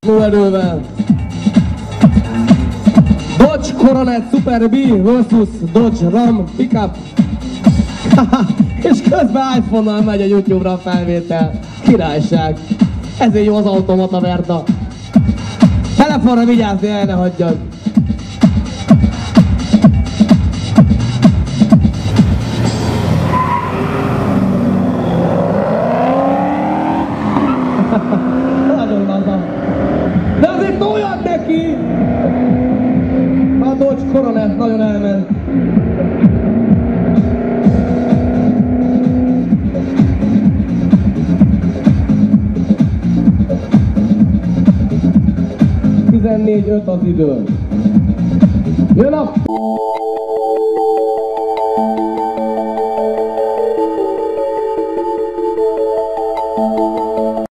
lóerővel. Dodge Coronet Super B versus Dodge Ram Pickup. És közben iPhone-nal megy a YouTube-ra a felvétel. Királyság. Ezért jó az automata Verda. Telefonra vigyázz, el ne hagyjad. Nagyon laza. De azért toljad neki! A Dodge Coronet nagyon elment. Öt az idő. Jön a